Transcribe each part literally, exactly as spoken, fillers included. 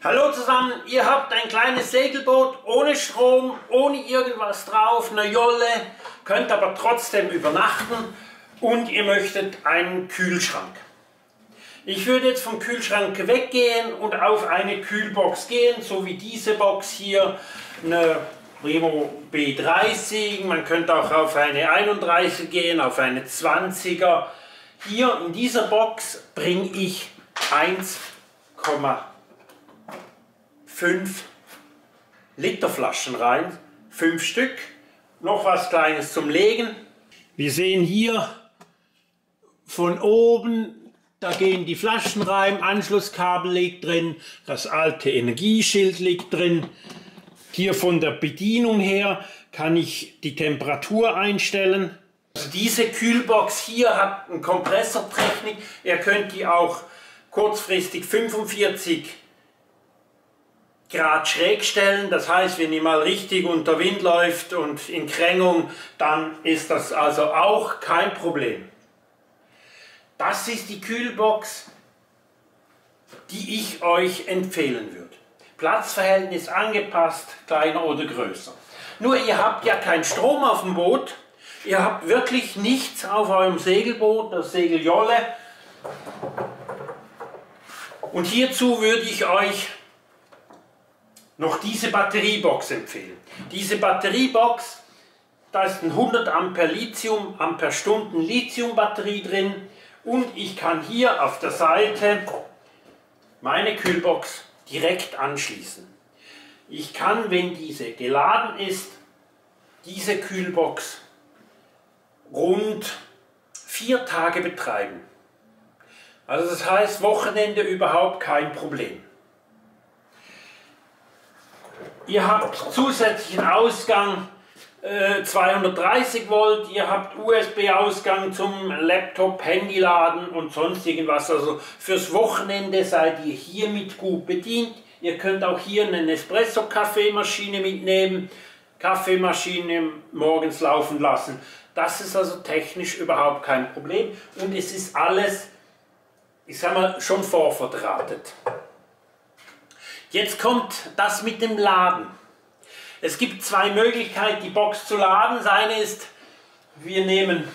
Hallo zusammen, ihr habt ein kleines Segelboot ohne Strom, ohne irgendwas drauf, eine Jolle, könnt aber trotzdem übernachten und ihr möchtet einen Kühlschrank. Ich würde jetzt vom Kühlschrank weggehen und auf eine Kühlbox gehen, so wie diese Box hier, eine Remo B dreißig, man könnte auch auf eine einunddreißig gehen, auf eine zwanziger. Hier in dieser Box bringe ich eins Komma fünf Liter Flaschen rein, fünf Stück, noch was Kleines zum Legen. Wir sehen hier von oben, da gehen die Flaschen rein, Anschlusskabel liegt drin, das alte Energieschild liegt drin. Hier von der Bedienung her kann ich die Temperatur einstellen. Also diese Kühlbox hier hat eine Kompressortechnik, ihr könnt die auch kurzfristig fünfundvierzig Grad schräg stellen, das heißt, wenn ihr mal richtig unter Wind läuft und in Krängung, dann ist das also auch kein Problem. Das ist die Kühlbox, die ich euch empfehlen würde. Platzverhältnis angepasst, kleiner oder größer. Nur ihr habt ja keinen Strom auf dem Boot, ihr habt wirklich nichts auf eurem Segelboot, das Segeljolle. Und hierzu würde ich euch noch diese Batteriebox empfehlen. Diese Batteriebox, da ist ein hundert Ampere Lithium, Ampere-Stunden Lithium-Batterie drin und ich kann hier auf der Seite meine Kühlbox direkt anschließen. Ich kann, wenn diese geladen ist, diese Kühlbox rund vier Tage betreiben. Also das heißt, Wochenende überhaupt kein Problem. Ihr habt zusätzlichen Ausgang äh, zweihundertdreißig Volt, ihr habt U S B-Ausgang zum Laptop, Handy laden und sonst irgendwas. Also fürs Wochenende seid ihr hiermit gut bedient. Ihr könnt auch hier eine Nespresso-Kaffeemaschine mitnehmen, Kaffeemaschine morgens laufen lassen. Das ist also technisch überhaupt kein Problem und es ist alles, ich sag mal, schon vorverdrahtet. Jetzt kommt das mit dem Laden. Es gibt zwei Möglichkeiten, die Box zu laden. Das eine ist, wir nehmen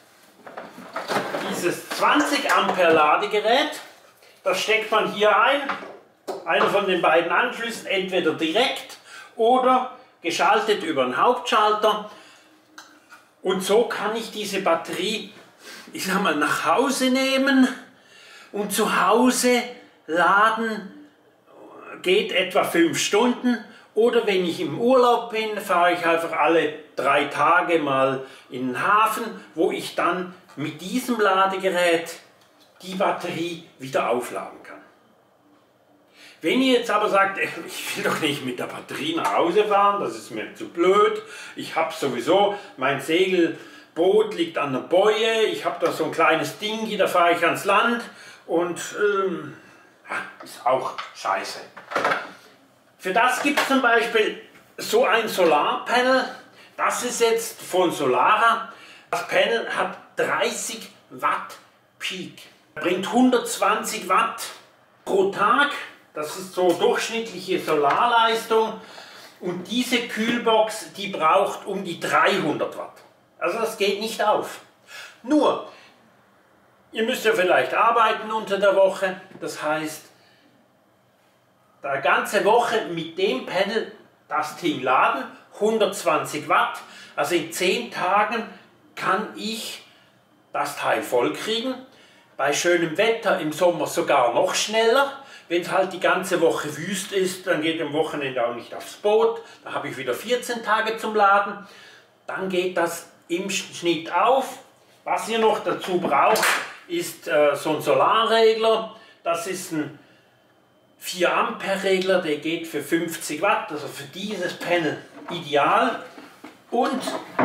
dieses zwanzig Ampere Ladegerät, das steckt man hier ein, einer von den beiden Anschlüssen, entweder direkt oder geschaltet über einen Hauptschalter. Und so kann ich diese Batterie, ich sag mal, nach Hause nehmen und zu Hause laden. Geht etwa fünf Stunden oder wenn ich im Urlaub bin, fahre ich einfach alle drei Tage mal in den Hafen, wo ich dann mit diesem Ladegerät die Batterie wieder aufladen kann. Wenn ihr jetzt aber sagt, ich will doch nicht mit der Batterie nach Hause fahren, das ist mir zu blöd, ich habe sowieso, mein Segelboot liegt an der Boje, ich habe da so ein kleines Ding, da fahre ich ans Land und ähm, ist auch scheiße. Für das gibt es zum Beispiel so ein Solarpanel. Das ist jetzt von Solara. Das Panel hat dreißig Watt Peak. Bringt hundertzwanzig Watt pro Tag. Das ist so durchschnittliche Solarleistung. Und diese Kühlbox, die braucht um die dreihundert Watt. Also das geht nicht auf. Nur, ihr müsst ja vielleicht arbeiten unter der Woche, das heißt, eine ganze Woche mit dem Panel das Ding laden, hundertzwanzig Watt, also in zehn Tagen kann ich das Teil voll kriegen, bei schönem Wetter im Sommer sogar noch schneller, wenn es halt die ganze Woche wüst ist, dann geht am Wochenende auch nicht aufs Boot, da habe ich wieder vierzehn Tage zum Laden, dann geht das im Schnitt auf. Was ihr noch dazu braucht, ist äh, so ein Solarregler, das ist ein vier Ampere Regler, der geht für fünfzig Watt, also für dieses Panel ideal. Und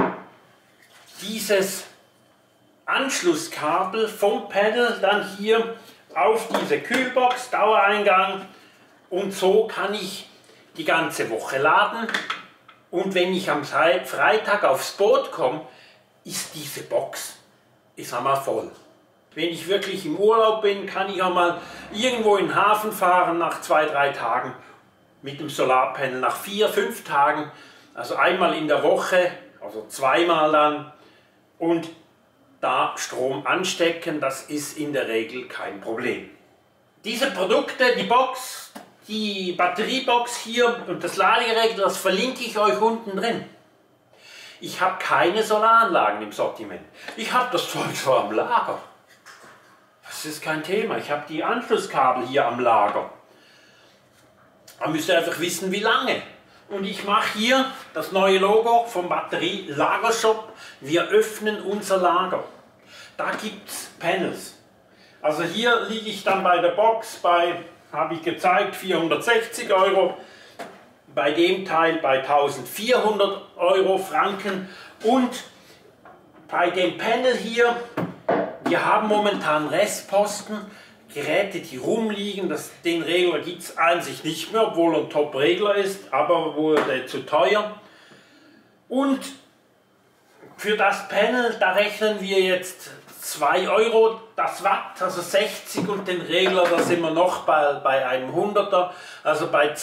dieses Anschlusskabel vom Panel dann hier auf diese Kühlbox, Dauereingang, und so kann ich die ganze Woche laden. Und wenn ich am Freitag aufs Boot komme, ist diese Box, ich sag mal, voll. Wenn ich wirklich im Urlaub bin, kann ich auch mal irgendwo in den Hafen fahren nach zwei, drei Tagen mit dem Solarpanel, nach vier, fünf Tagen, also einmal in der Woche, also zweimal dann, und da Strom anstecken, das ist in der Regel kein Problem. Diese Produkte, die Box, die Batteriebox hier und das Ladegerät, das verlinke ich euch unten drin. Ich habe keine Solaranlagen im Sortiment. Ich habe das Zeug zwar am Lager. Das ist kein Thema. Ich habe die Anschlusskabel hier am Lager. Man müsste einfach wissen, wie lange. Und ich mache hier das neue Logo vom Batterie-Lagershop. Wir öffnen unser Lager. Da gibt es Panels. Also hier liege ich dann bei der Box bei, habe ich gezeigt, vierhundertsechzig Euro. Bei dem Teil bei eintausendvierhundert Euro Franken. Und bei dem Panel hier, wir haben momentan Restposten, Geräte, die rumliegen. Das, den Regler gibt es an sich nicht mehr, obwohl er ein Top-Regler ist, aber wurde zu teuer. Und für das Panel, da rechnen wir jetzt zwei Euro das Watt, also sechzig, und den Regler, da sind wir noch bei, bei einem Hunderter, also bei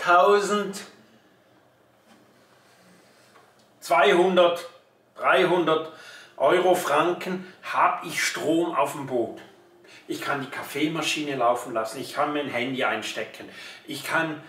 zweitausendzweihundert, dreihundert Euro Franken habe ich Strom auf dem Boot. Ich kann die Kaffeemaschine laufen lassen, ich kann mein Handy einstecken, ich kann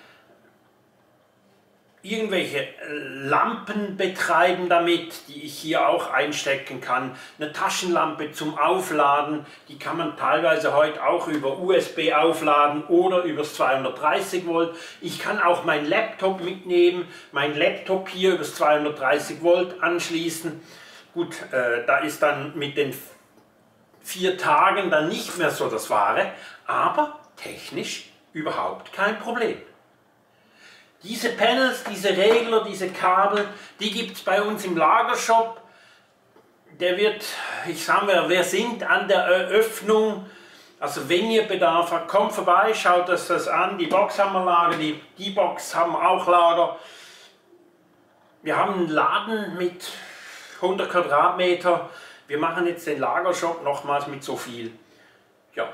irgendwelche Lampen betreiben damit, die ich hier auch einstecken kann. Eine Taschenlampe zum Aufladen, die kann man teilweise heute auch über U S B aufladen oder über zweihundertdreißig Volt. Ich kann auch meinen Laptop mitnehmen, mein Laptop hier über zweihundertdreißig Volt anschließen. Gut, äh, da ist dann mit den vier Tagen dann nicht mehr so das Wahre, aber technisch überhaupt kein Problem. Diese Panels, diese Regler, diese Kabel, die gibt es bei uns im Lagershop. Der wird, ich sage mal, wir sind an der Eröffnung. Also wenn ihr Bedarf habt, kommt vorbei, schaut euch das an. Die Box haben wir Lager, die, die Box haben wir auch Lager. Wir haben einen Laden mit hundert Quadratmeter. Wir machen jetzt den Lagershop nochmals mit so viel. Ja.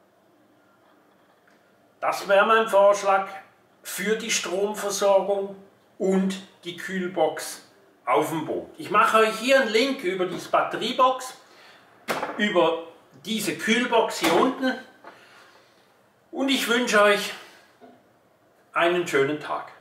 Das wäre mein Vorschlag für die Stromversorgung und die Kühlbox auf dem Boot. Ich mache euch hier einen Link über diese Batteriebox, über diese Kühlbox hier unten, und ich wünsche euch einen schönen Tag.